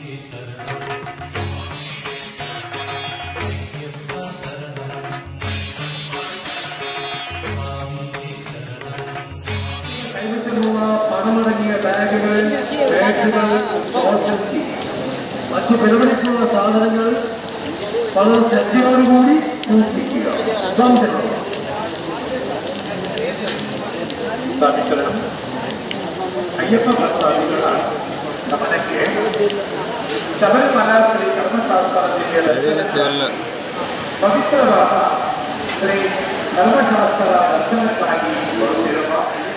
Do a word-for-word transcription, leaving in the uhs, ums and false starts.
പണമടങ്ങിയ ബാഗുകൾ, ബാഗുകൾ, മറ്റു പരിപാടിക്കുള്ള സാധനങ്ങൾ വളരെ ശ്രദ്ധയോടുകൂടി സൂക്ഷിക്കുക. സ്ഥാപിക്കണം. അയ്യപ്പ ഭക്താദികളാണ് നമ്മുടെയൊക്കെ ശബരിമല ശ്രീ ധർമ്മശാസ്ത്രത്തിന്റെ പവിത്രമായ ശ്രീ ധർമ്മശാസ്ത്ര ദർശനത്തിനായി പുറത്തിരുന്ന